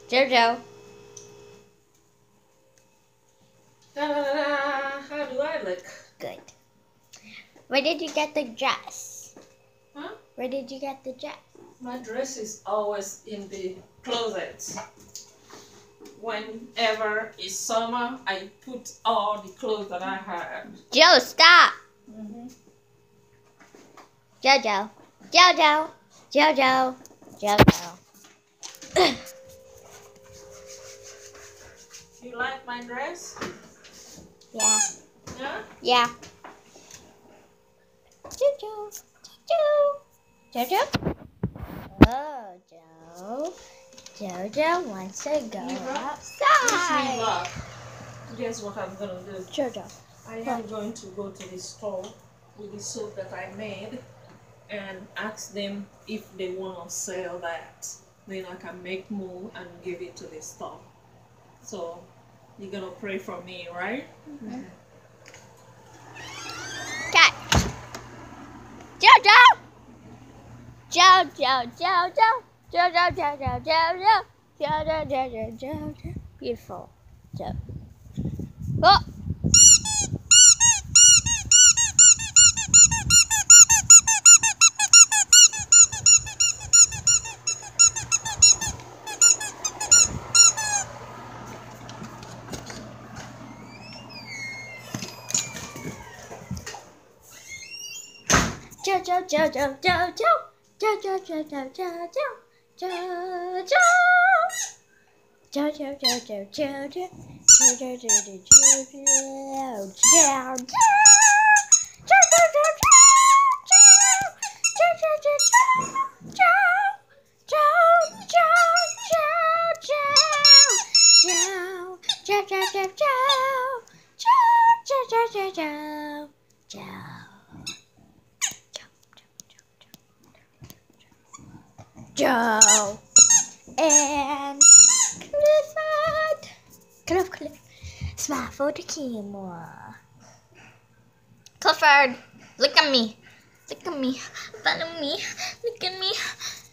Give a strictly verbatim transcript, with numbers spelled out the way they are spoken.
Jojo. Ta-da-da-da. How do I look? Good. Where did you get the dress? Huh? Where did you get the dress? My dress is always in the closet. Whenever it's summer, I put all the clothes that I have. Joe, stop. Mm-hmm. Jojo. Jojo. Jojo. Jojo. You like my dress? Yeah. Yeah? Yeah. Jojo. Jojo. Jojo. Oh, Joe. Jojo wants to go Libra, Wish me outside. luck. Guess what I'm gonna do? Jojo. I am going to go to the store with the soap that I made and ask them if they want to sell that. Then I can make more and give it to the store. So you're gonna pray for me, right? Mm-hmm. Okay. Jojo. Jojo. Jojo. Jojo. Jojo. Jojo. Jojo. Jojo. Jojo. Beautiful. Jo. Oh. Jojo, Jojo, Jojo, Jojo, Jojo, Jojo, Jojo, Jojo, Jojo, Jojo, Jojo, Jojo, Jojo, Joe and Clifford. Cliff, Cliff. Smile for the camera. Clifford, look at me. Look at me. Follow me. Look at me.